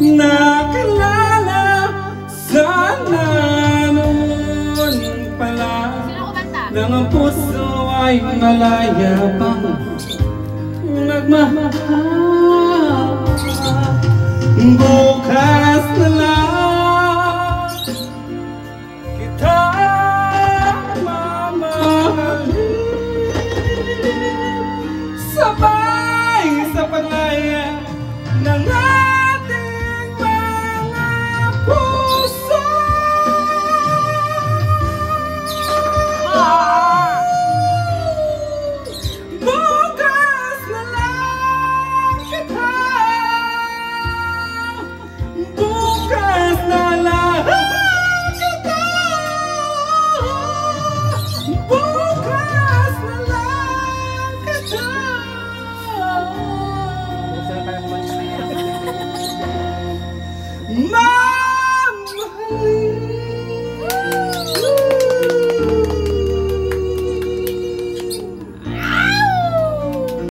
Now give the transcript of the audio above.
Nakilala sana noon pala nang ang puso ay malaya pang nagmahal. Bukas na lang